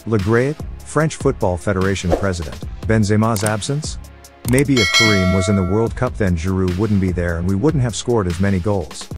Le Graët, French Football Federation president. Benzema's absence? Maybe if Karim was in the World Cup then Giroud wouldn't be there and we wouldn't have scored as many goals.